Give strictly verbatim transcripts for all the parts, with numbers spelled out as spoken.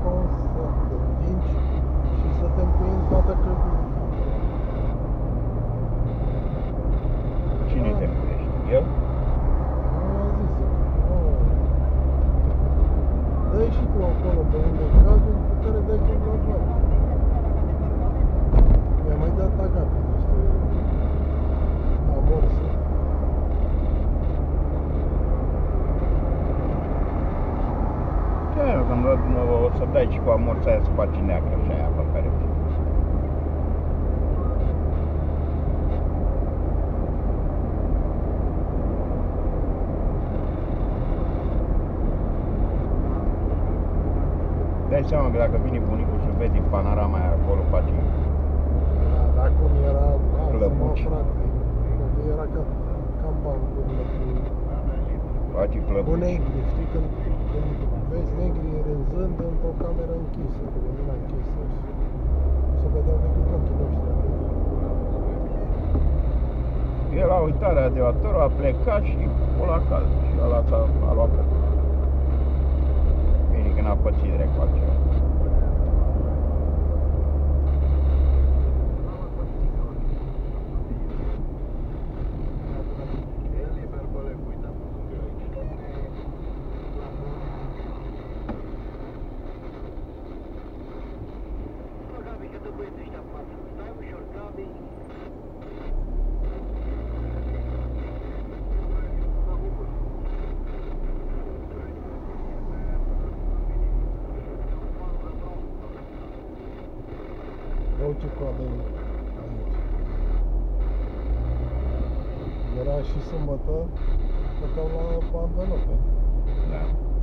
ca un sac de dinci și să te împuind toată clădirea. Cine te împuiește? Eu? Nu am zis. Dă-i și tu acolo pe unde e cazul pe care dai cu la bani. Mi-a mai dat agape niște amorse. Da, când o să dai și cu amorța aia să faci neagră și aia pe care dai seama că dacă vine bunicul și vede panorama aia acolo, face Da, dar cum era Clăbuci. mă, frate, că era ca, ca în bancurile cu, face cu clăbuci. negri, știi, când, când vezi negri rânzând într-o cameră închisă, cu lumina închisă și nu se vedeau decât ochii noștri atât. El a uitat radiatorul, a plecat și o la cald și ăla s-a a luat foc. Bine că n-a pățit direct altceva. Uau ce coadă e aici. Era și sâmbătă, stăteau la Anvelope. Da.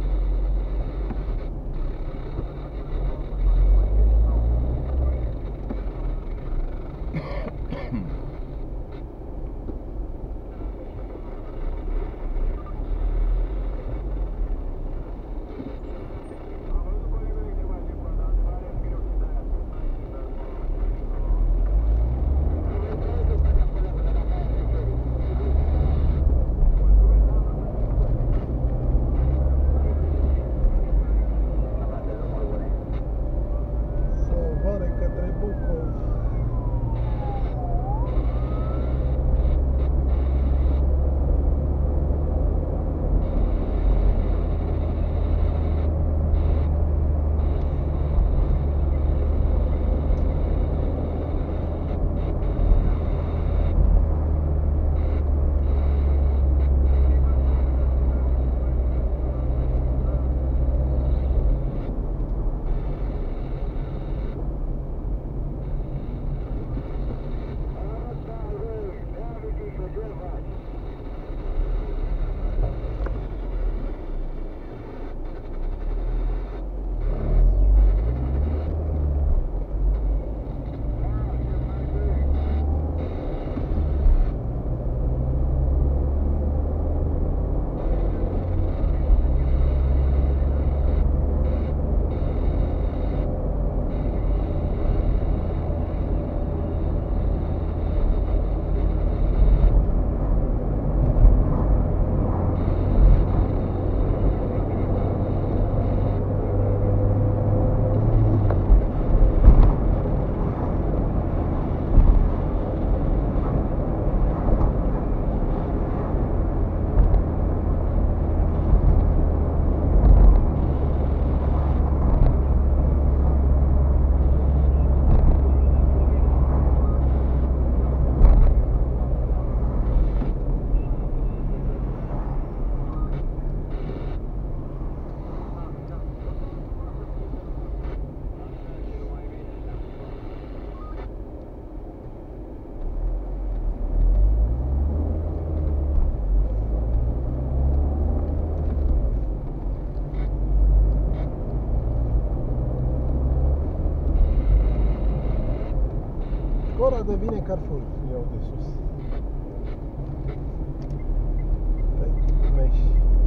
Salvare către Bucov. Ora devine Carrefour, iau de sus. Păi, meși.